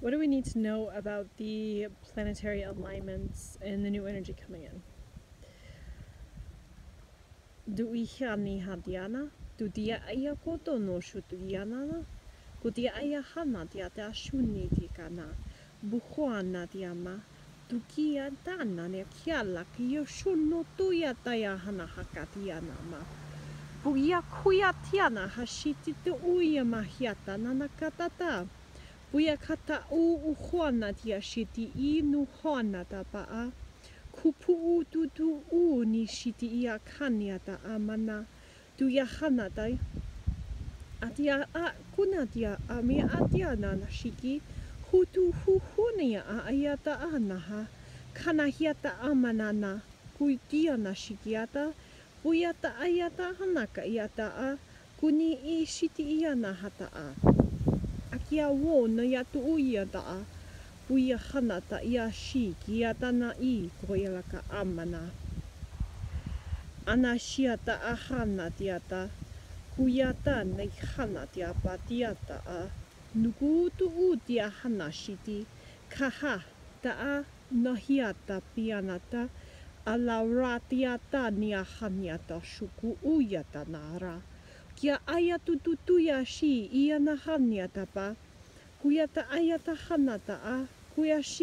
What do we need to know about the planetary alignments and the new energy coming in? Do we hani hadiana? Do dia aya koto no shutu yana? Ko dia aya hana dia ta shuni tikana. Buhuana diama. Do kia dana ne kiala ki yo shuno tuya taya hana hakatiana ma. Buya kuya tiana hashiti tu uya mahiata nanakatata. Buya kata u huana tia shiti I nu huana tapaa. Kupu tu u ni shiti ia kania ta amana. Tu ya hana tai. Atia a kuna tia a me atia nana shiki. Hutu huhunia a ayata anaha. Kana hiata amanana. Kuitia na shikiata. Buyata ayata hanaka iata a. Kuni I shiti ia na hata a. Akia wo na yatu uia taa. Buia hanata ia shi kia tana I koelaka amana. Ana shiata a hana tiata. Kuyata na hana tiapa tiata a. Nukutu utia hana shiti. Kaha taa na hiata pianata. Alaura tiata nia haniata shuku uyata nara. Kia ayatu tutuya shi ia na haniata pa. Kuyata ayata hanata a. Kuya shi